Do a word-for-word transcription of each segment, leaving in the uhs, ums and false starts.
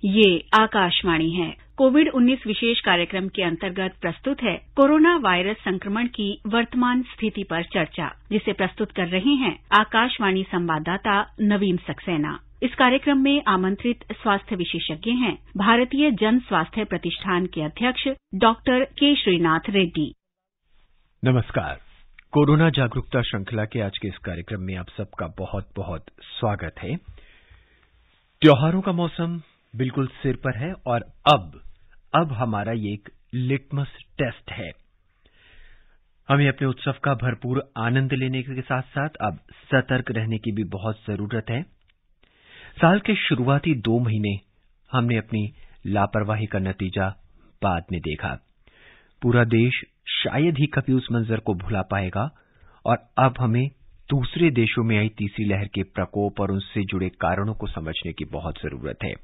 ये आकाशवाणी है। कोविड उन्नीस विशेष कार्यक्रम के अंतर्गत प्रस्तुत है कोरोना वायरस संक्रमण की वर्तमान स्थिति पर चर्चा, जिसे प्रस्तुत कर रहे हैं आकाशवाणी संवाददाता नवीन सक्सेना। इस कार्यक्रम में आमंत्रित स्वास्थ्य विशेषज्ञ हैं भारतीय जन स्वास्थ्य प्रतिष्ठान के अध्यक्ष डॉक्टर के श्रीनाथ रेड्डी। नमस्कार। कोरोना जागरूकता श्रृंखला के आज के इस कार्यक्रम में आप सबका बहुत बहुत स्वागत है। त्योहारों का मौसम बिल्कुल सिर पर है और अब अब हमारा ये एक लिटमस टेस्ट है। हमें अपने उत्सव का भरपूर आनंद लेने के साथ साथ अब सतर्क रहने की भी बहुत जरूरत है। साल के शुरुआती दो महीने हमने अपनी लापरवाही का नतीजा बाद में देखा। पूरा देश शायद ही कभी उस मंजर को भुला पाएगा और अब हमें दूसरे देशों में आई तीसरी लहर के प्रकोप और उनसे जुड़े कारणों को समझने की बहुत जरूरत है।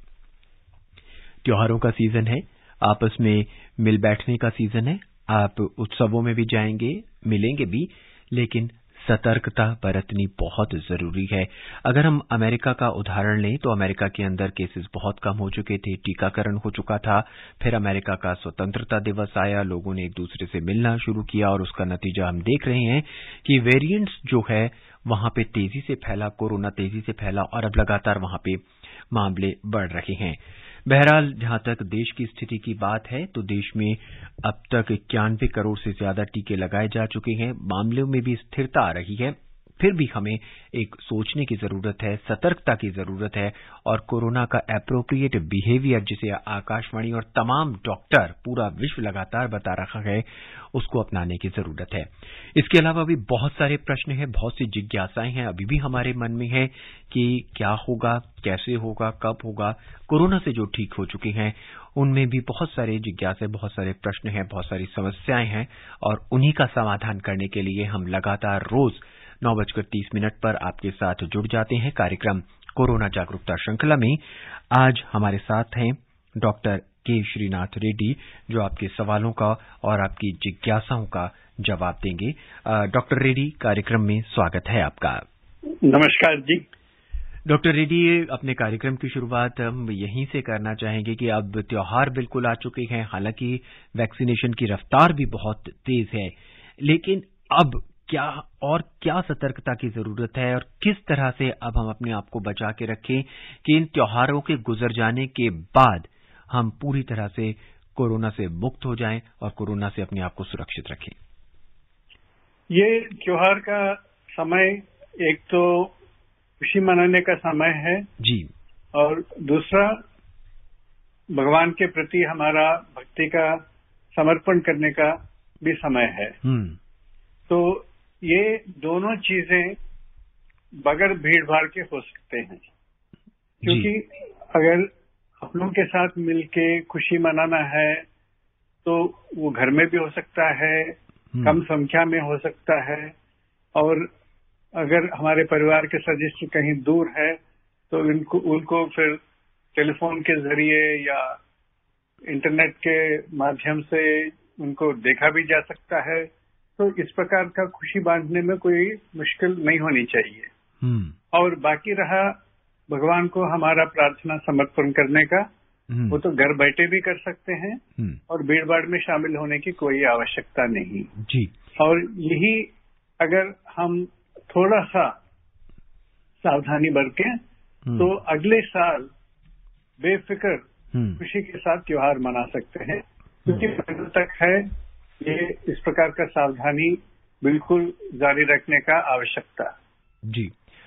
त्योहारों का सीजन है, आपस में मिल बैठने का सीजन है। आप उत्सवों में भी जाएंगे, मिलेंगे भी, लेकिन सतर्कता बरतनी बहुत जरूरी है। अगर हम अमेरिका का उदाहरण लें तो अमेरिका के अंदर केसेस बहुत कम हो चुके थे, टीकाकरण हो चुका था। फिर अमेरिका का स्वतंत्रता दिवस आया, लोगों ने एक दूसरे से मिलना शुरू किया और उसका नतीजा हम देख रहे हैं कि वेरिएंट्स जो है वहां पे तेजी से फैला, कोरोना तेजी से फैला और अब लगातार वहां पे मामले बढ़ रहे हैं। बहरहाल, जहां तक देश की स्थिति की बात है तो देश में अब तक इक्यानवे करोड़ से ज्यादा टीके लगाए जा चुके हैं। मामलों में भी स्थिरता आ रही है। फिर भी हमें एक सोचने की जरूरत है, सतर्कता की जरूरत है और कोरोना का एप्रोप्रिएट बिहेवियर, जिसे आकाशवाणी और तमाम डॉक्टर, पूरा विश्व लगातार बता रहा है, उसको अपनाने की जरूरत है। इसके अलावा भी बहुत सारे प्रश्न हैं, बहुत सी जिज्ञासाएं हैं अभी भी हमारे मन में है कि क्या होगा, कैसे होगा, कब होगा। कोरोना से जो ठीक हो चुके हैं उनमें भी बहुत सारे जिज्ञासाएं, बहुत सारे प्रश्न हैं, बहुत सारी समस्याएं हैं और उन्हीं का समाधान करने के लिए हम लगातार रोज नौ बजकर तीस मिनट पर आपके साथ जुड़ जाते हैं कार्यक्रम कोरोना जागरूकता श्रृंखला में। आज हमारे साथ हैं डॉक्टर के श्रीनाथ रेड्डी, जो आपके सवालों का और आपकी जिज्ञासाओं का जवाब देंगे। डॉक्टर रेड्डी, कार्यक्रम में स्वागत है आपका। नमस्कार जी। डॉक्टर रेड्डी, अपने कार्यक्रम की शुरुआत हम यहीं से करना चाहेंगे कि अब त्योहार बिल्कुल आ चुके हैं, हालांकि वैक्सीनेशन की रफ्तार भी बहुत तेज है, लेकिन अब क्या और क्या सतर्कता की जरूरत है और किस तरह से अब हम अपने आप को बचा के रखें कि इन त्योहारों के गुजर जाने के बाद हम पूरी तरह से कोरोना से मुक्त हो जाएं और कोरोना से अपने आप को सुरक्षित रखें। ये त्योहार का समय एक तो खुशी मनाने का समय है जी, और दूसरा भगवान के प्रति हमारा भक्ति का समर्पण करने का भी समय है। हम्म तो ये दोनों चीजें बगैर भीड़ भाड़ के हो सकते हैं, क्योंकि अगर अपनों के साथ मिलके खुशी मनाना है तो वो घर में भी हो सकता है, कम संख्या में हो सकता है, और अगर हमारे परिवार के सदस्य कहीं दूर है तो इनको उनको फिर टेलीफोन के जरिए या इंटरनेट के माध्यम से उनको देखा भी जा सकता है। तो इस प्रकार का खुशी बांटने में कोई मुश्किल नहीं होनी चाहिए। और बाकी रहा भगवान को हमारा प्रार्थना समर्पण करने का, वो तो घर बैठे भी कर सकते हैं और भीड़ भाड़ में शामिल होने की कोई आवश्यकता नहीं जी। और यही अगर हम थोड़ा सा सावधानी बरतें तो अगले साल बेफिक्र खुशी के साथ त्योहार मना सकते हैं, क्योंकि पहले तक है ये इस प्रकार का सावधानी बिल्कुल जारी रखने का आवश्यकता जी।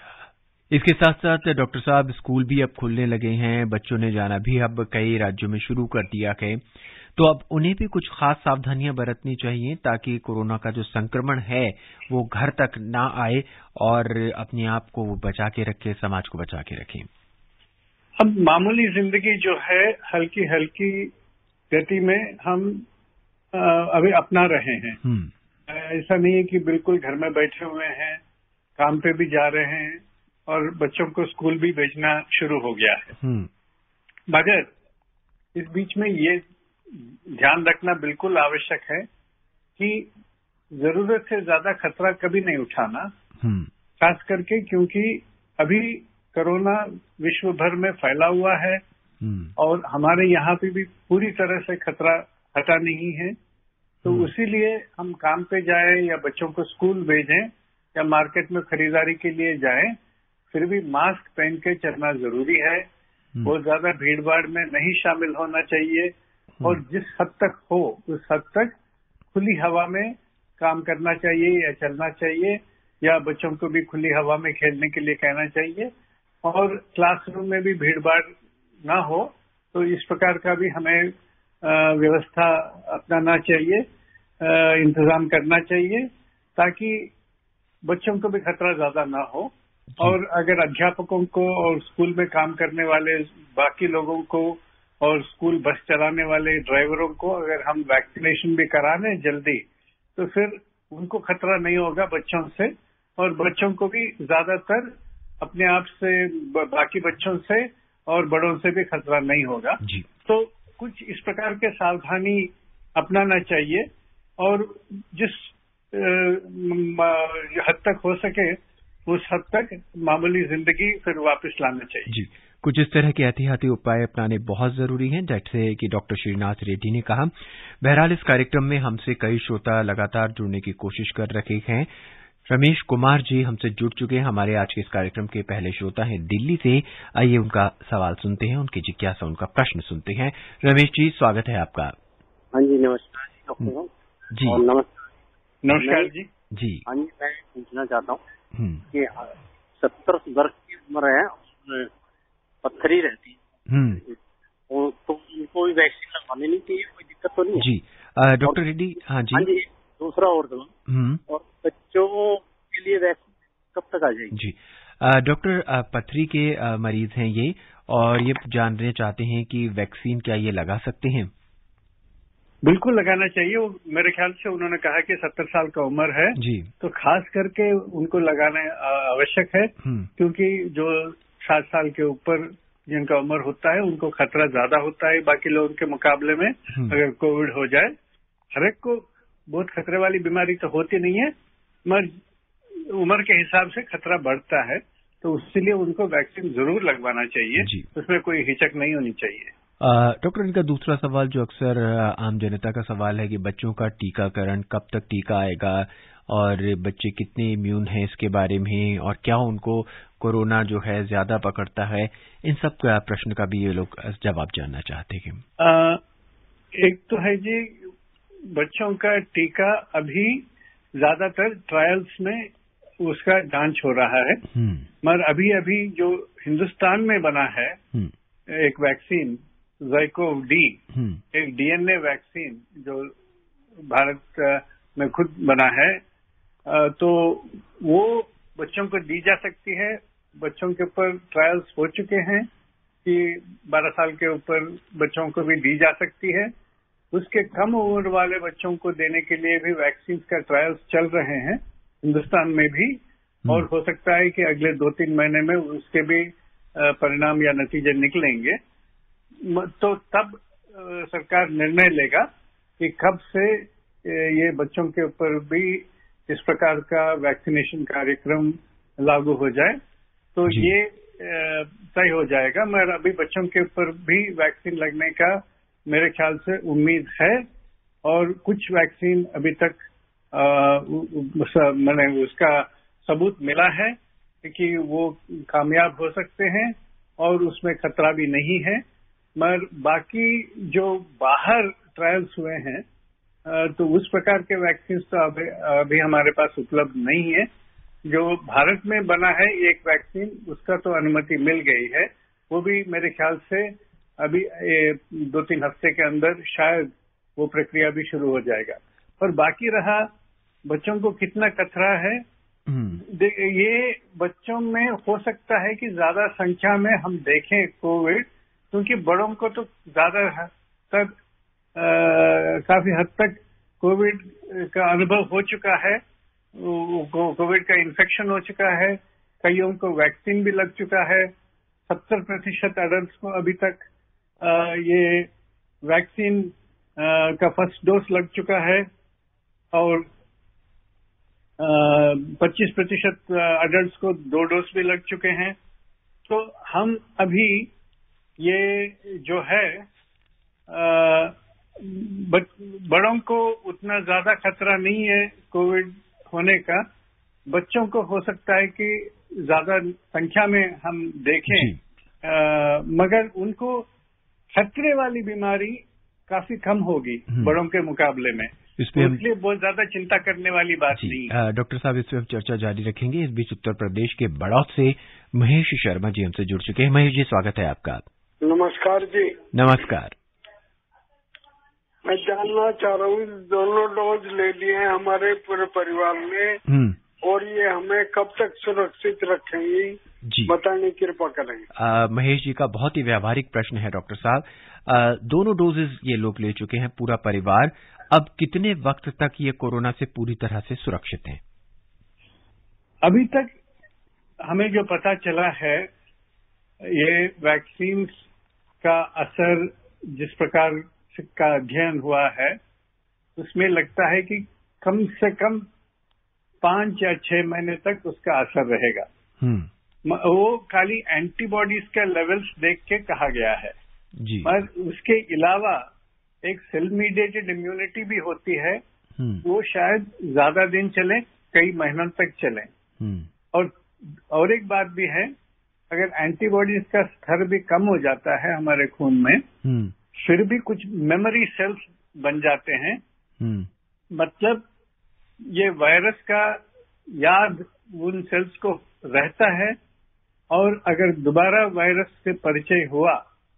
इसके साथ साथ डॉक्टर साहब, स्कूल भी अब खुलने लगे हैं, बच्चों ने जाना भी अब कई राज्यों में शुरू कर दिया है, तो अब उन्हें भी कुछ खास सावधानियां बरतनी चाहिए ताकि कोरोना का जो संक्रमण है वो घर तक ना आए और अपने आप को बचा के रखे, समाज को बचा के रखें। अब मामूली जिंदगी जो है हल्की हल्की गति में हम अभी अपना रहे हैं। ऐसा नहीं है कि बिल्कुल घर में बैठे हुए हैं, काम पे भी जा रहे हैं और बच्चों को स्कूल भी भेजना शुरू हो गया है। मगर इस बीच में ये ध्यान रखना बिल्कुल आवश्यक है कि जरूरत से ज्यादा खतरा कभी नहीं उठाना, खास करके क्योंकि अभी कोरोना विश्व भर में फैला हुआ है और हमारे यहाँ पे भी पूरी तरह से खतरा हटा नहीं है। तो उसीलिए हम काम पे जाए या बच्चों को स्कूल भेजें या मार्केट में खरीदारी के लिए जाएं, फिर भी मास्क पहन के चलना जरूरी है। बहुत ज्यादा भीड़ भाड़ में नहीं शामिल होना चाहिए और जिस हद तक हो उस हद तक खुली हवा में काम करना चाहिए या चलना चाहिए, या बच्चों को भी खुली हवा में खेलने के लिए कहना चाहिए। और क्लासरूम में भी भीड़ भाड़ ना हो, तो इस प्रकार का भी हमें व्यवस्था अपनाना चाहिए, इंतजाम करना चाहिए, ताकि बच्चों को भी खतरा ज्यादा ना हो। और अगर अध्यापकों को और स्कूल में काम करने वाले बाकी लोगों को और स्कूल बस चलाने वाले ड्राइवरों को अगर हम वैक्सीनेशन भी करा लें जल्दी, तो फिर उनको खतरा नहीं होगा बच्चों से, और बच्चों को भी ज्यादातर अपने आप से, बाकी बच्चों से और बड़ों से भी खतरा नहीं होगा। जी। तो कुछ इस प्रकार के सावधानी अपनाना चाहिए और जिस हद तक हो सके उस हद तक मामूली जिंदगी फिर वापस लाना चाहिए। जी, कुछ इस तरह के एहतियाती उपाय अपनाने बहुत जरूरी हैं, जैसे कि डॉक्टर श्रीनाथ रेड्डी ने कहा। बहरहाल इस कार्यक्रम में हमसे कई श्रोता लगातार जुड़ने की कोशिश कर रहे हैं। रमेश कुमार जी हमसे जुड़ चुके हैं, हमारे आज के इस कार्यक्रम के पहले श्रोता हैं दिल्ली से। आइए उनका सवाल सुनते हैं, उनकी जिज्ञासा, उनका प्रश्न सुनते हैं। रमेश जी, स्वागत है आपका। हाँ जी, नमस्कार जी डॉक्टर जी। नमस्कार नमस्कार जी। जी हाँ जी, मैं पूछना चाहता हूँ कि सत्तर वर्ष की उम्र है, पत्थरी रहती है, तो उनको भी वैक्सीन लगवानी नहीं चाहिए, कोई दिक्कत तो नहीं है? जी डॉक्टर रेड्डी। हाँ जी। हाँ जी, दूसरा और सवाल, और बच्चों के लिए वैक्सीन कब तक आ जाएगी? जी डॉक्टर, पथरी के मरीज हैं ये, और ये जानना चाहते हैं कि वैक्सीन क्या ये लगा सकते हैं? बिल्कुल लगाना चाहिए। वो मेरे ख्याल से उन्होंने कहा कि सत्तर साल का उम्र है जी, तो खास करके उनको लगाना आवश्यक है, क्योंकि जो साठ साल के ऊपर जिनका उम्र होता है उनको खतरा ज्यादा होता है बाकी लोगों के मुकाबले में। अगर कोविड हो जाए, हर एक को बहुत खतरे वाली बीमारी तो होती नहीं है, मगर उम्र के हिसाब से खतरा बढ़ता है, तो इसलिए उनको वैक्सीन जरूर लगवाना चाहिए, उसमें कोई हिचक नहीं होनी चाहिए। डॉक्टर, इनका दूसरा सवाल जो अक्सर आम जनता का सवाल है कि बच्चों का टीकाकरण कब तक टीका आएगा, और बच्चे कितने इम्यून हैं इसके बारे में, और क्या उनको कोरोना जो है ज्यादा पकड़ता है, इन सब का प्रश्न का भी ये लोग जवाब जानना चाहते हैं। एक तो है जी, बच्चों का टीका अभी ज्यादातर ट्रायल्स में उसका जांच हो रहा है, मगर अभी अभी जो हिंदुस्तान में बना है एक वैक्सीन ज़ाइकोव डी, एक डीएनए वैक्सीन जो भारत में खुद बना है, तो वो बच्चों को दी जा सकती है। बच्चों के ऊपर ट्रायल्स हो चुके हैं कि बारह साल के ऊपर बच्चों को भी दी जा सकती है। उसके कम उम्र वाले बच्चों को देने के लिए भी वैक्सीन का ट्रायल्स चल रहे हैं हिंदुस्तान में भी, और हो सकता है कि अगले दो तीन महीने में उसके भी परिणाम या नतीजे निकलेंगे। तो तब सरकार निर्णय लेगा कि कब से ये बच्चों के ऊपर भी इस प्रकार का वैक्सीनेशन कार्यक्रम लागू हो जाए, तो ये तय हो जाएगा। मगर अभी बच्चों के ऊपर भी वैक्सीन लगने का मेरे ख्याल से उम्मीद है, और कुछ वैक्सीन अभी तक मैंने उसका सबूत मिला है कि वो कामयाब हो सकते हैं और उसमें खतरा भी नहीं है। मगर बाकी जो बाहर ट्रायल्स हुए हैं, तो उस प्रकार के वैक्सीन तो अभी, अभी हमारे पास उपलब्ध नहीं है। जो भारत में बना है एक वैक्सीन, उसका तो अनुमति मिल गई है, वो भी मेरे ख्याल से अभी दो तीन हफ्ते के अंदर शायद वो प्रक्रिया भी शुरू हो जाएगा। और बाकी रहा बच्चों को कितना खतरा है, ये बच्चों में हो सकता है कि ज्यादा संख्या में हम देखें कोविड, क्योंकि बड़ों को तो ज्यादा तक काफी हद तक कोविड का अनुभव हो चुका है, कोविड का इन्फेक्शन हो चुका है, कईयों को वैक्सीन भी लग चुका है। सत्तर प्रतिशत अडल्ट को अभी तक आ, ये वैक्सीन आ, का फर्स्ट डोज लग चुका है, और पच्चीस प्रतिशत अडल्ट को दो डोज भी लग चुके हैं। तो हम अभी ये जो है आ, बड़ों को उतना ज्यादा खतरा नहीं है कोविड होने का। बच्चों को हो सकता है कि ज्यादा संख्या में हम देखें, आ, मगर उनको खतरे वाली बीमारी काफी कम होगी बड़ों के मुकाबले में, इसलिए बहुत ज्यादा चिंता करने वाली बात नहीं है। डॉक्टर साहब, इस पर चर्चा जारी रखेंगे। इस बीच उत्तर प्रदेश के बड़ौत से महेश शर्मा जी हमसे जुड़ चुके हैं। महेश जी, स्वागत है आपका। नमस्कार जी। नमस्कार। मैं जानना चाह रहा हूँ, दोनों डोज ले लिए हैं हमारे पूरे परिवार में, और ये हमें कब तक सुरक्षित रखेंगी जी, बताने की कृपा करेंगे। महेश जी का बहुत ही व्यावहारिक प्रश्न है डॉक्टर साहब। आ, दोनों डोजेज ये लोग ले चुके हैं, पूरा परिवार। अब कितने वक्त तक ये कोरोना से पूरी तरह से सुरक्षित हैं? अभी तक हमें जो पता चला है, ये वैक्सीन का असर जिस प्रकार का अध्ययन हुआ है, उसमें लगता है कि कम से कम पांच या छह महीने तक उसका असर रहेगा। वो खाली एंटीबॉडीज के लेवल्स देख के कहा गया है जी। पर उसके अलावा एक सेल मीडिएटेड इम्यूनिटी भी होती है, वो शायद ज्यादा दिन चले, कई महीनों तक चले। और और एक बात भी है, अगर एंटीबॉडीज का स्तर भी कम हो जाता है हमारे खून में, फिर भी कुछ मेमोरी सेल्स बन जाते हैं। मतलब ये वायरस का याद उन सेल्स को रहता है, और अगर दोबारा वायरस से परिचय हुआ,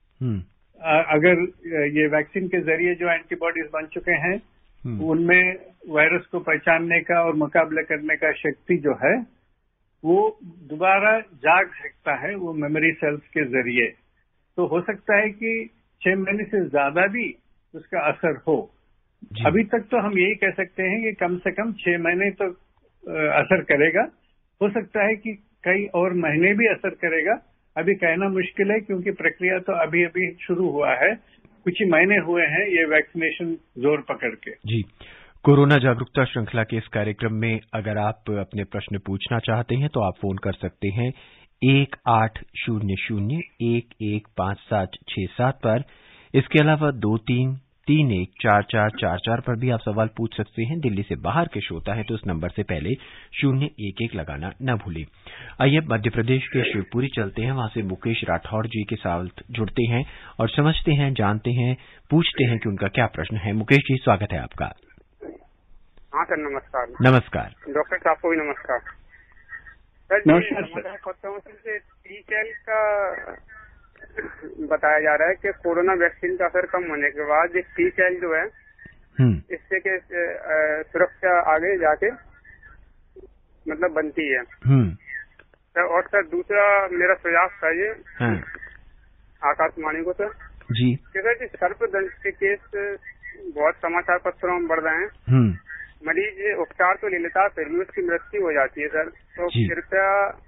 अगर ये वैक्सीन के जरिए जो एंटीबॉडीज बन चुके हैं, उनमें वायरस को पहचानने का और मुकाबला करने का शक्ति जो है, वो दोबारा जाग सकता है वो मेमोरी सेल्स के जरिए। तो हो सकता है कि छह महीने से ज्यादा भी उसका असर हो। अभी तक तो हम यही कह सकते हैं कि कम से कम छह महीने तो असर करेगा। हो सकता है कि कई और महीने भी असर करेगा, अभी कहना मुश्किल है, क्योंकि प्रक्रिया तो अभी अभी शुरू हुआ है, कुछ ही महीने हुए हैं ये वैक्सीनेशन जोर पकड़ के। जी, कोरोना जागरूकता श्रृंखला के इस कार्यक्रम में अगर आप अपने प्रश्न पूछना चाहते हैं तो आप फोन कर सकते हैं एक आठ शून्य शून्य एक एक पांच सात छह सात पर। इसके अलावा दो तीन तीन एक चार चार चार चार पर भी आप सवाल पूछ सकते हैं। दिल्ली से बाहर के श्रोता है तो उस नंबर से पहले शून्य एक एक लगाना न भूलें। आइए मध्य प्रदेश के शिवपुरी चलते हैं, वहां से मुकेश राठौड़ जी के साथ जुड़ते हैं और समझते हैं, जानते हैं, पूछते हैं कि उनका क्या प्रश्न है। मुकेश जी, स्वागत है आपका। हाँ सर, नमस्कार। नमस्कार। डॉक्टर साहब को भी नमस्कार। सर जी, काउंसिल से टी सेल का बताया जा रहा है कि कोरोना वैक्सीन का असर कम होने के बाद ये टी सेल जो है, इससे के सुरक्षा आगे जाके मतलब बनती है। सर, और सर दूसरा मेरा सुझाव था ये आकाशवाणी को सर जी, कि सर जी सर्पदंश के केस बहुत समाचार पत्रों में बढ़ रहे हैं। मरीज उपचार तो ले लेता है, फिर भी उसकी मृत्यु हो जाती है सर। तो कृपया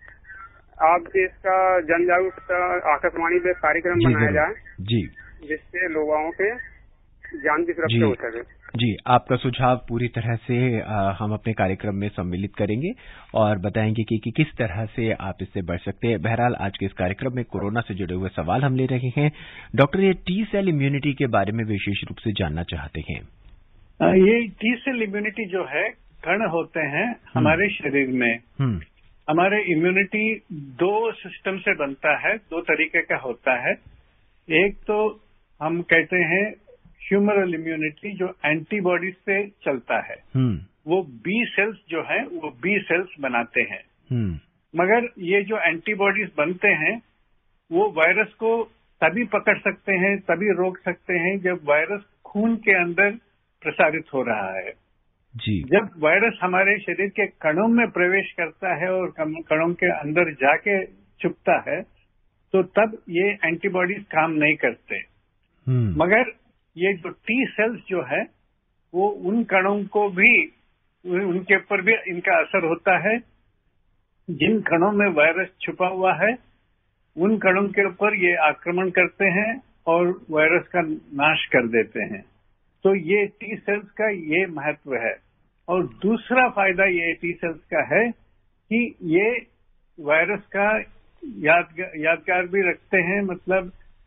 आप इसका जन जागरूकता आकाशवाणी पे कार्यक्रम बनाया जाए जी, जिससे लोगों के जान की सुरक्षा हो सके। जी, आपका सुझाव पूरी तरह से आ, हम अपने कार्यक्रम में सम्मिलित करेंगे और बताएंगे कि, कि किस तरह से आप इससे बढ़ सकते हैं। बहरहाल आज के इस कार्यक्रम में कोरोना से जुड़े हुए सवाल हम ले रहे हैं। डॉक्टर, ये टी सेल इम्यूनिटी के बारे में विशेष रूप से जानना चाहते हैं। ये टी सेल इम्यूनिटी जो है, कण होते हैं हमारे शरीर में। हमारे इम्यूनिटी दो सिस्टम से बनता है, दो तरीके का होता है। एक तो हम कहते हैं ह्यूमरल इम्यूनिटी, जो एंटीबॉडीज से चलता है। वो बी सेल्स जो है वो बी सेल्स बनाते हैं। मगर ये जो एंटीबॉडीज बनते हैं वो वायरस को तभी पकड़ सकते हैं, तभी रोक सकते हैं जब वायरस खून के अंदर प्रसारित हो रहा है जी। जब वायरस हमारे शरीर के कणों में प्रवेश करता है और कणों के अंदर जाके छुपता है, तो तब ये एंटीबॉडीज काम नहीं करते। मगर ये जो टी सेल्स जो है वो उन कणों को भी, उनके ऊपर भी इनका असर होता है। जिन कणों में वायरस छुपा हुआ है उन कणों के ऊपर ये आक्रमण करते हैं और वायरस का नाश कर देते हैं। तो ये टी सेल्स का ये महत्व है। और दूसरा फायदा ये टी सेल्स का है कि ये वायरस का याद यादगार भी रखते हैं। मतलब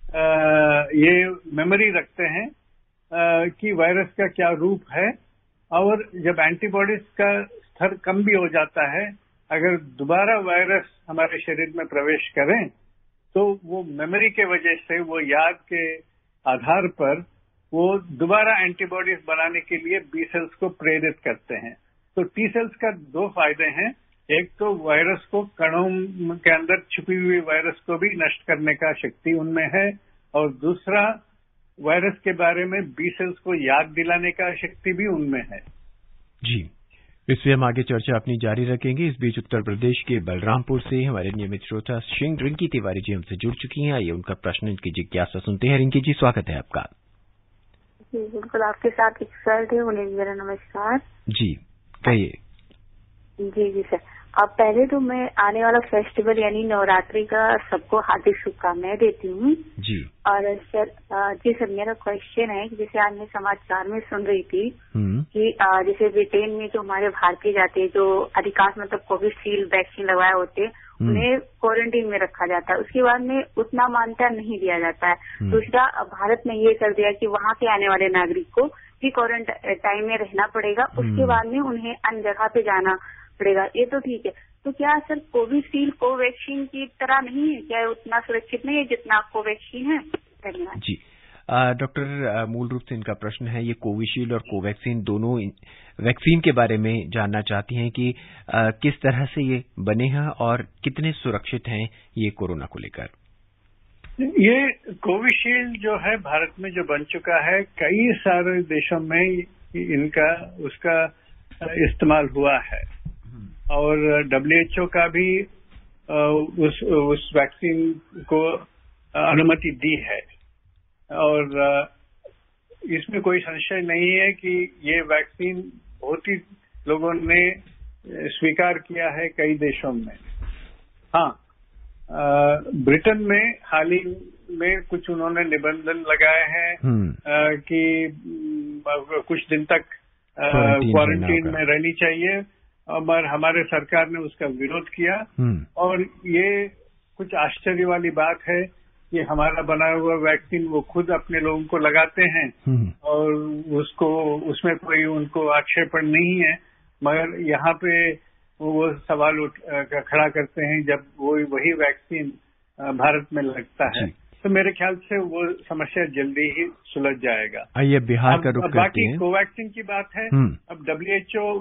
ये मेमोरी रखते हैं कि वायरस का क्या रूप है, और जब एंटीबॉडीज का स्तर कम भी हो जाता है, अगर दोबारा वायरस हमारे शरीर में प्रवेश करें तो वो मेमोरी के वजह से, वो याद के आधार पर वो दोबारा एंटीबॉडीज बनाने के लिए बी सेल्स को प्रेरित करते हैं। तो टी सेल्स का दो फायदे हैं, एक तो वायरस को, कणों के अंदर छुपी हुई वायरस को भी नष्ट करने का शक्ति उनमें है, और दूसरा वायरस के बारे में बी सेल्स को याद दिलाने का शक्ति भी उनमें है। जी, इससे हम आगे चर्चा अपनी जारी रखेंगे। इस बीच उत्तर प्रदेश के बलरामपुर से हमारे नियमित श्रोता सिंह रिंकी तिवारी जी हमसे जुड़ चुकी हैं। आइए उनका प्रश्न, इनकी जिज्ञासा सुनते हैं। रिंकी जी, स्वागत है आपका। जी बिल्कुल, आपके साथ एक सर थे, उन्हें मेरा नमस्कार। जी कहिए। जी जी सर, अब पहले तो मैं आने वाला फेस्टिवल यानी नवरात्रि का सबको हार्दिक शुभकामनाएं देती हूँ। जी। और सर, जी सर, मेरा क्वेश्चन है कि जैसे आज मैं समाचार में सुन रही थी कि जैसे ब्रिटेन में जो हमारे भारतीय जाते हैं, जो अधिकांश मतलब कोविशील्ड वैक्सीन लगवाए होते, उन्हें क्वारंटीन में रखा जाता है, उसके बाद में उतना मान्यता नहीं दिया जाता है। दूसरा, भारत ने ये कर दिया कि वहाँ के आने वाले नागरिक को भी क्वारंटाइन में रहना पड़ेगा, उसके बाद में उन्हें अन्य जगह पे जाना पड़ेगा। ये तो ठीक है, तो क्या सर कोविशील्ड कोवैक्सीन की तरह नहीं है, क्या उतना सुरक्षित नहीं है जितना कोवैक्सीन है? धन्यवाद। जी डॉक्टर, मूल रूप से इनका प्रश्न है, ये कोविशील्ड और कोवैक्सीन दोनों वैक्सीन के बारे में जानना चाहती हैं कि आ, किस तरह से ये बने हैं और कितने सुरक्षित हैं ये कोरोना को लेकर। ये कोविशील्ड जो है भारत में जो बन चुका है, कई सारे देशों में इनका उसका इस्तेमाल हुआ है, और डब्ल्यू एच ओ का भी उस उस वैक्सीन को अनुमति दी है, और इसमें कोई संशय नहीं है कि ये वैक्सीन बहुत ही लोगों ने स्वीकार किया है कई देशों में। हाँ, ब्रिटेन में हाल ही में कुछ उन्होंने निबंधन लगाए हैं कि कुछ दिन तक क्वारंटीन में रहनी चाहिए, और हमारे सरकार ने उसका विरोध किया। और ये कुछ आश्चर्य वाली बात है कि हमारा बना हुआ वैक्सीन वो खुद अपने लोगों को लगाते हैं, और उसको उसमें कोई उनको आक्षेपण नहीं है, मगर यहाँ पे वो सवाल उठ खड़ा करते हैं जब वो वही वैक्सीन भारत में लगता है। तो मेरे ख्याल से वो समस्या जल्दी ही सुलझ जाएगा। आइए बिहार का रुख करते हैं। बाकी कोवैक्सीन की बात है, अब डब्ल्यू एच ओ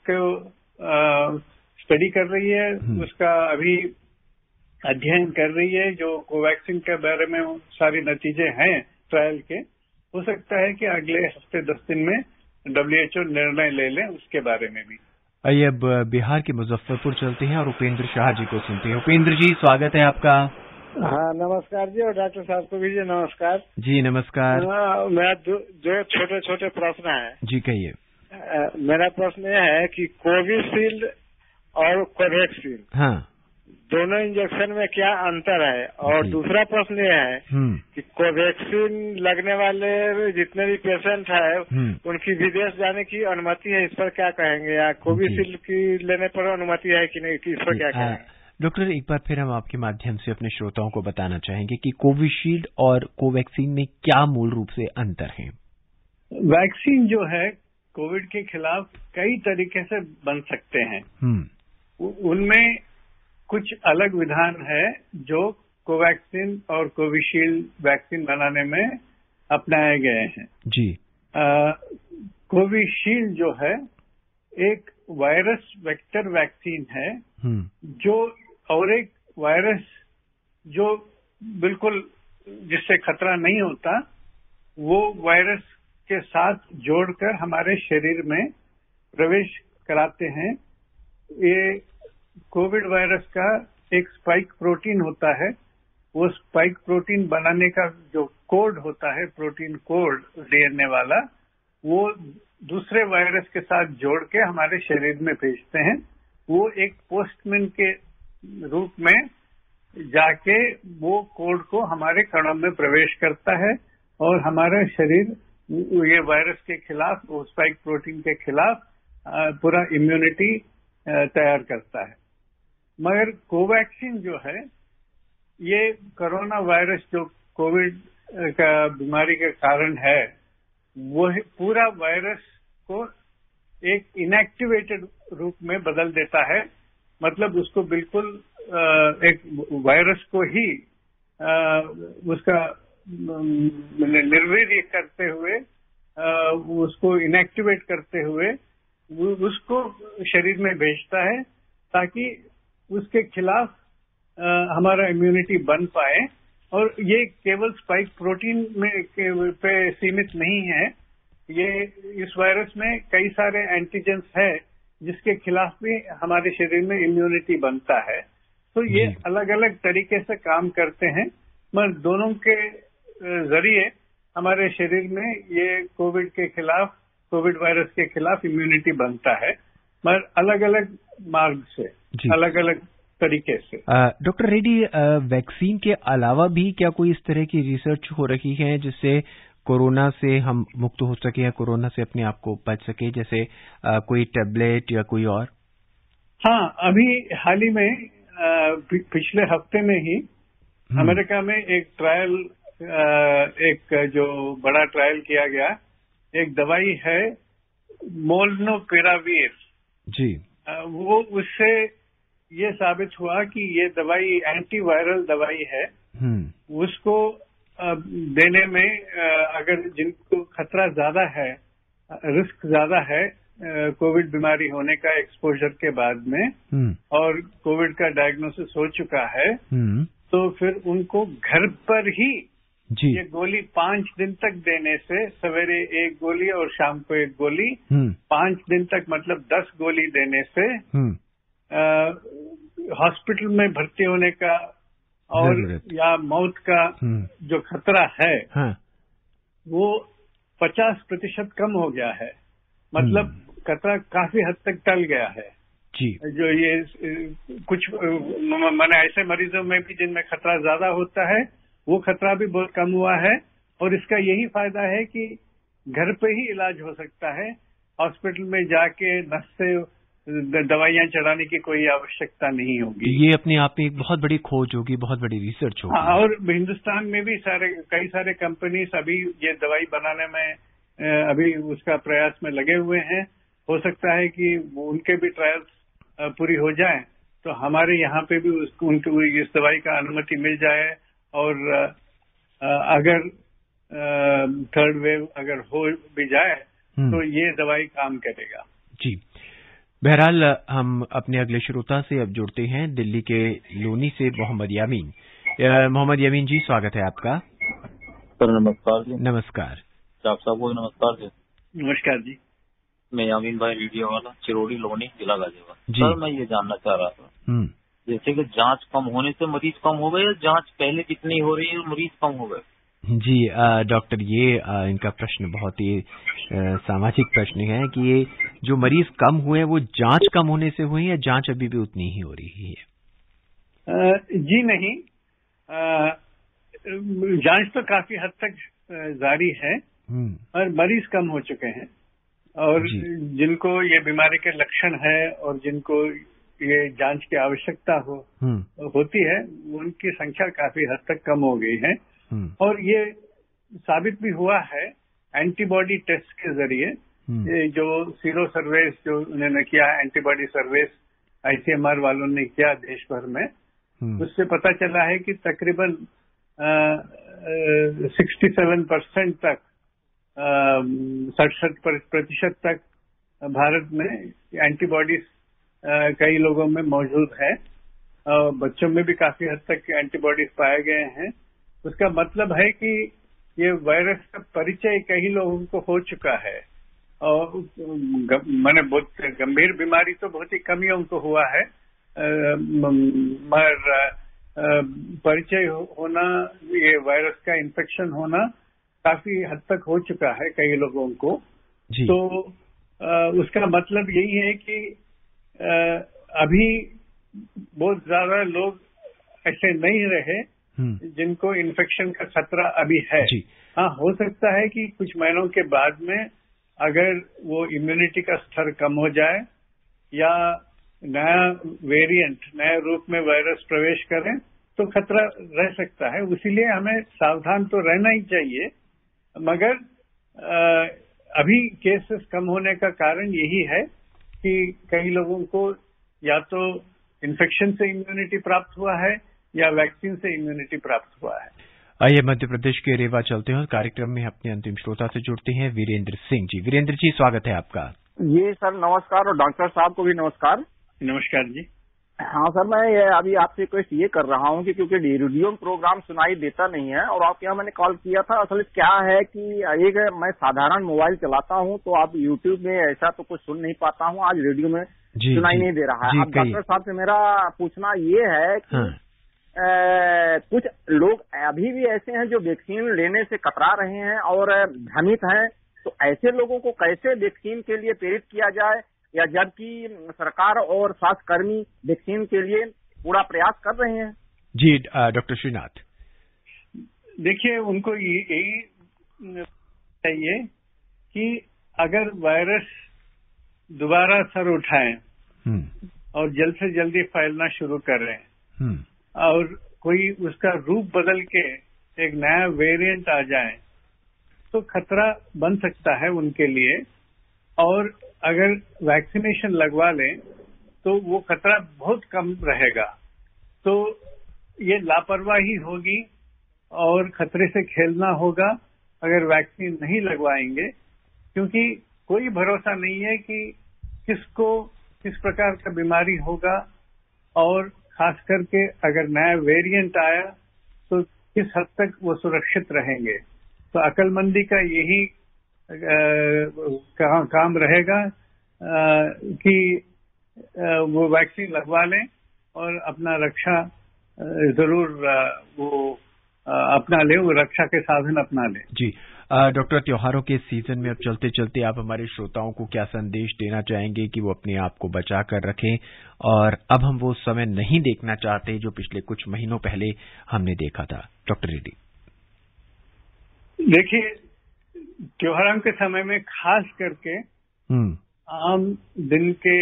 उसको स्टडी कर रही है, उसका अभी अध्ययन कर रही है, जो कोवैक्सीन के बारे में सारे नतीजे हैं ट्रायल के। हो सकता है कि अगले हफ्ते दस दिन में डब्ल्यू एच ओ निर्णय ले लें उसके बारे में भी। आइए अब बिहार के मुजफ्फरपुर चलते हैं और उपेंद्र शाह जी को सुनते हैं। उपेंद्र जी, स्वागत है आपका। हाँ नमस्कार जी, और डॉक्टर साहब को भी जी नमस्कार। जी नमस्कार। मेरा जो छोटे छोटे प्रश्न है। जी कहिए। मेरा प्रश्न यह है कि कोविशील्ड और कोवैक्सीन, हाँ, दोनों इंजेक्शन में क्या अंतर है? और दूसरा प्रश्न यह है कि कोवैक्सीन लगने वाले जितने भी पेशेंट है उनकी विदेश जाने की अनुमति है, इस पर क्या कहेंगे? या कोविशील्ड की लेने पर अनुमति है कि नहीं, इस पर क्या कहेंगे? डॉक्टर, एक बार फिर हम आपके माध्यम से अपने श्रोताओं को बताना चाहेंगे कि कोविशील्ड और कोवैक्सीन में क्या मूल रूप से अंतर है? वैक्सीन जो है कोविड के खिलाफ कई तरीके से बन सकते हैं, उनमें कुछ अलग विधान है जो कोवैक्सीन और कोविशील्ड वैक्सीन बनाने में अपनाए गए हैं। जी। कोविशील्ड जो है एक वायरस वेक्टर वैक्सीन है, जो और एक वायरस जो बिल्कुल जिससे खतरा नहीं होता, वो वायरस के साथ जोड़कर हमारे शरीर में प्रवेश कराते हैं। ये कोविड वायरस का एक स्पाइक प्रोटीन होता है, वो स्पाइक प्रोटीन बनाने का जो कोड होता है, प्रोटीन कोड डीएनए वाला, वो दूसरे वायरस के साथ जोड़ के हमारे शरीर में भेजते हैं। वो एक पोस्टमैन के रूप में जाके वो कोड को हमारे कणों में प्रवेश करता है, और हमारा शरीर ये वायरस के खिलाफ, वो स्पाइक प्रोटीन के खिलाफ पूरा इम्यूनिटी तैयार करता है। मगर कोवैक्सीन जो है, ये कोरोना वायरस जो कोविड का बीमारी का कारण है वो पूरा वायरस को एक इनएक्टिवेटेड रूप में बदल देता है। मतलब उसको बिल्कुल एक वायरस को ही उसका निर्वीर्य करते हुए, उसको इनएक्टिवेट करते हुए उसको शरीर में भेजता है ताकि उसके खिलाफ हमारा इम्यूनिटी बन पाए। और ये केवल स्पाइक प्रोटीन में पे सीमित नहीं है, ये इस वायरस में कई सारे एंटीजेंस है जिसके खिलाफ भी हमारे शरीर में इम्यूनिटी बनता है। तो ये अलग अलग तरीके से काम करते हैं, मगर दोनों के जरिए हमारे शरीर में ये कोविड के खिलाफ, कोविड वायरस के खिलाफ इम्यूनिटी बनता है, मगर अलग अलग मार्ग से, अलग अलग तरीके से। डॉक्टर रेड्डी, वैक्सीन के अलावा भी क्या कोई इस तरह की रिसर्च हो रही है जिससे कोरोना से हम मुक्त हो सके या कोरोना से अपने आप को बच सके, जैसे आ, कोई टैबलेट या कोई और? हाँ, अभी हाल ही में आ, पिछले हफ्ते में ही अमेरिका में एक ट्रायल, एक जो बड़ा ट्रायल किया गया, एक दवाई है मोलनुपिराविर जी। आ, वो उससे ये साबित हुआ कि ये दवाई एंटीवायरल दवाई है। उसको देने में अगर जिनको खतरा ज्यादा है, रिस्क ज्यादा है कोविड बीमारी होने का एक्सपोजर के बाद में, और कोविड का डायग्नोसिस हो चुका है, तो फिर उनको घर पर ही जी। ये गोली पांच दिन तक देने से, सवेरे एक गोली और शाम को एक गोली, पांच दिन तक मतलब दस गोली देने से हॉस्पिटल में भर्ती होने का और या मौत का जो खतरा है हाँ। वो पचास प्रतिशत कम हो गया है। मतलब खतरा काफी हद तक टल गया है जी। जो ये कुछ मैंने ऐसे मरीजों में भी जिनमें खतरा ज्यादा होता है, वो खतरा भी बहुत कम हुआ है। और इसका यही फायदा है कि घर पे ही इलाज हो सकता है, हॉस्पिटल में जाके नस से दवाइयां चढ़ाने की कोई आवश्यकता नहीं होगी। ये अपने आप में एक बहुत बड़ी खोज होगी, बहुत बड़ी रिसर्च होगी। हाँ, और हिंदुस्तान में भी सारे कई सारे कंपनीज अभी ये दवाई बनाने में अभी उसका प्रयास में लगे हुए हैं। हो सकता है कि उनके भी ट्रायल्स पूरी हो जाए तो हमारे यहाँ पे भी उनको इस दवाई का अनुमति मिल जाए, और अगर थर्ड वेव अगर हो भी जाए तो ये दवाई काम करेगा जी। बहरहाल हम अपने अगले श्रोता से अब जुड़ते हैं, दिल्ली के लोनी से मोहम्मद यामीन। मोहम्मद यामीन जी, स्वागत है आपका। सर नमस्कार जी। नमस्कार। आप साहब को नमस्कार जी। नमस्कार जी। मैं यामीन भाई रेडियो वाला, चिरोड़ी लोनी, जिला गाजियाबाद। सर मैं ये जानना चाह रहा था, जैसे कि जांच कम होने से मरीज कम हो गए, या जांच पहले जितनी हो रही है मरीज कम हो गए? जी डॉक्टर, ये आ, इनका प्रश्न बहुत ही सामाजिक प्रश्न है कि ये जो मरीज कम हुए हैं वो जांच कम होने से हुए या जांच अभी भी उतनी ही हो रही है? आ, जी नहीं, आ, जांच तो काफी हद तक जारी है और मरीज कम हो चुके हैं, और जिनको ये बीमारी के लक्षण है और जिनको ये जांच की आवश्यकता हो होती है, उनकी संख्या काफी हद तक कम हो गई है। और ये साबित भी हुआ है एंटीबॉडी टेस्ट के जरिए, ये जो सीरो सर्वेस जो उन्होंने किया, एंटीबॉडी सर्वेस आईसीएमआर वालों ने किया देश भर में, उससे पता चला है कि तकरीबन सिक्सटी सेवन परसेंट तक, सड़सठ प्रतिशत तक भारत में एंटीबॉडीज कई लोगों में मौजूद है। बच्चों में भी काफी हद तक एंटीबॉडीज पाए गए हैं। उसका मतलब है कि ये वायरस का परिचय कई लोगों को हो चुका है, और मैंने बहुत गंभीर बीमारी तो बहुत ही कम लोगों को हुआ है, मगर परिचय होना, ये वायरस का इन्फेक्शन होना काफी हद तक हो चुका है कई लोगों को। तो उसका मतलब यही है कि अभी बहुत ज्यादा लोग ऐसे नहीं रहे जिनको इन्फेक्शन का खतरा अभी है। हाँ, हो सकता है कि कुछ महीनों के बाद में अगर वो इम्यूनिटी का स्तर कम हो जाए या नया वेरिएंट, नए रूप में वायरस प्रवेश करें, तो खतरा रह सकता है। इसीलिए हमें सावधान तो रहना ही चाहिए, मगर आ, अभी केसेस कम होने का कारण यही है कि कई लोगों को या तो इन्फेक्शन से इम्यूनिटी प्राप्त हुआ है या वैक्सीन से इम्यूनिटी प्राप्त हुआ है। आइए मध्य प्रदेश के रेवा चलते हैं, कार्यक्रम में अपने अंतिम श्रोता से जुड़ते हैं वीरेंद्र सिंह जी। वीरेंद्र जी, स्वागत है आपका। जी सर नमस्कार, और डॉक्टर साहब को भी नमस्कार। नमस्कार जी। हाँ सर, मैं ये अभी आपसे रिक्वेस्ट ये कर रहा हूँ कि क्योंकि रेडियो प्रोग्राम सुनाई देता नहीं है और आपके यहाँ मैंने कॉल किया था। असल क्या है कि एक मैं साधारण मोबाइल चलाता हूँ तो आप यूट्यूब में ऐसा तो कुछ सुन नहीं पाता हूँ, आज रेडियो में जी, सुनाई जी, नहीं दे रहा है। अब डॉक्टर साहब से मेरा पूछना ये है कि हाँ। ए, कुछ लोग अभी भी ऐसे हैं जो वैक्सीन लेने से कतरा रहे हैं और भ्रमित हैं, तो ऐसे लोगों को कैसे वैक्सीन के लिए प्रेरित किया जाए, या जबकि सरकार और स्वास्थ्य कर्मी वैक्सीन के लिए पूरा प्रयास कर रहे हैं? जी डॉक्टर श्रीनाथ। देखिए, उनको यही चाहिए कि अगर वायरस दोबारा सर उठाए और जल्द से जल्दी फैलना शुरू करें और कोई उसका रूप बदल के एक नया वेरिएंट आ जाए तो खतरा बन सकता है उनके लिए। और अगर वैक्सीनेशन लगवा लें तो वो खतरा बहुत कम रहेगा। तो ये लापरवाही होगी और खतरे से खेलना होगा अगर वैक्सीन नहीं लगवाएंगे, क्योंकि कोई भरोसा नहीं है कि किसको किस प्रकार का बीमारी होगा, और खास करके अगर नया वेरिएंट आया तो किस हद तक वो सुरक्षित रहेंगे। तो अक्लमंदी का यही आ, का, काम रहेगा आ, कि आ, वो वैक्सीन लगवा लें और अपना रक्षा जरूर वो अपना ले, वो रक्षा के साधन अपना लें। जी डॉक्टर, त्योहारों के सीजन में अब चलते चलते आप हमारे श्रोताओं को क्या संदेश देना चाहेंगे कि वो अपने आप को बचा कर रखें, और अब हम वो समय नहीं देखना चाहते जो पिछले कुछ महीनों पहले हमने देखा था? डॉक्टर रेड्डी। देखिए, त्योहारों के समय में खास करके आम दिन के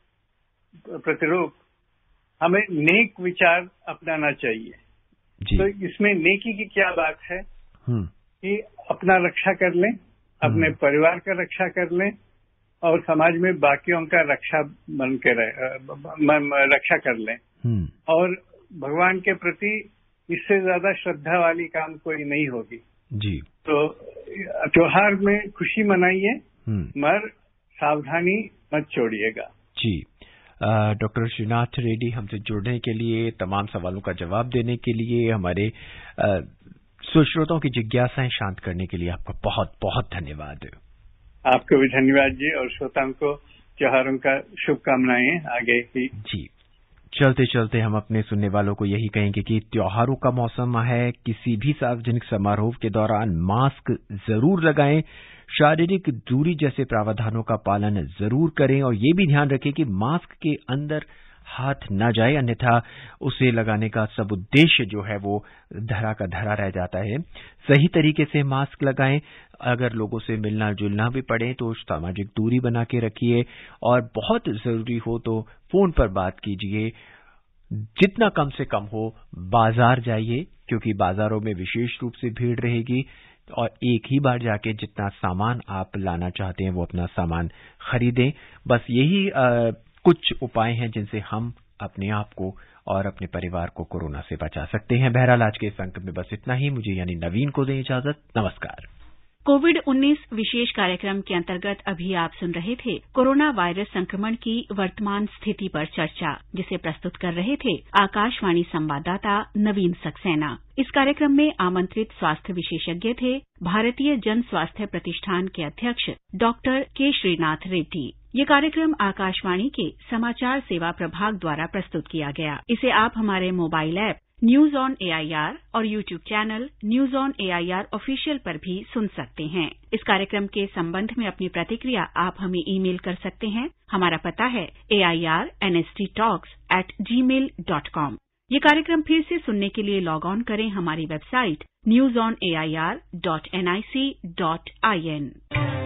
प्रतिरूप हमें नेक विचार अपनाना चाहिए। तो इसमें नेकी की क्या बात है कि अपना रक्षा कर लें, अपने परिवार का रक्षा कर लें और समाज में बाकियों का रक्षा बन के रहे, रक्षा कर लें। और भगवान के प्रति इससे ज्यादा श्रद्धा वाली काम कोई नहीं होगी। जी। तो त्योहार में खुशी मनाइए, मगर सावधानी मत छोड़िएगा। जी। डॉक्टर श्रीनाथ रेड्डी हमसे जुड़ने के लिए, तमाम सवालों का जवाब देने के लिए, हमारे श्रोताओं की जिज्ञासाएं शांत करने के लिए आपका बहुत बहुत धन्यवाद। आपको भी धन्यवाद जी, और श्रोताओं को त्योहारों का शुभकामनाएं आगे की। जी। चलते चलते हम अपने सुनने वालों को यही कहेंगे कि त्योहारों का मौसम है, किसी भी सार्वजनिक समारोह के दौरान मास्क जरूर लगाएं, शारीरिक दूरी जैसे प्रावधानों का पालन जरूर करें, और ये भी ध्यान रखें कि मास्क के अंदर हाथ न जाए, अन्यथा उसे लगाने का सब उद्देश्य जो है वो धरा का धरा रह जाता है। सही तरीके से मास्क लगाएं, अगर लोगों से मिलना जुलना भी पड़े तो सामाजिक दूरी बना के रखिए, और बहुत जरूरी हो तो फोन पर बात कीजिए। जितना कम से कम हो बाजार जाइए, क्योंकि बाजारों में विशेष रूप से भीड़ रहेगी, और एक ही बार जाके जितना सामान आप लाना चाहते हैं वो अपना सामान खरीदें। बस यही आ, कुछ उपाय हैं जिनसे हम अपने आप को और अपने परिवार को कोरोना से बचा सकते हैं। बहरहाल आज के इस अंक में बस इतना ही। मुझे यानी नवीन को दें इजाजत। नमस्कार। कोविड उन्नीस विशेष कार्यक्रम के अंतर्गत अभी आप सुन रहे थे कोरोना वायरस संक्रमण की वर्तमान स्थिति पर चर्चा, जिसे प्रस्तुत कर रहे थे आकाशवाणी संवाददाता नवीन सक्सेना। इस कार्यक्रम में आमंत्रित स्वास्थ्य विशेषज्ञ थे भारतीय जन स्वास्थ्य प्रतिष्ठान के अध्यक्ष डॉक्टर के श्रीनाथ रेड्डी। ये कार्यक्रम आकाशवाणी के समाचार सेवा प्रभाग द्वारा प्रस्तुत किया गया। इसे आप हमारे mobile app news on AIR और YouTube channel news on AIR official पर भी सुन सकते हैं। इस कार्यक्रम के संबंध में अपनी प्रतिक्रिया आप हमें ईमेल कर सकते हैं। हमारा पता है A I R N S T talks at Gmail dot com. ये कार्यक्रम फिर से सुनने के लिए लॉग ऑन करें हमारी website news on A I R dot N I C dot I N.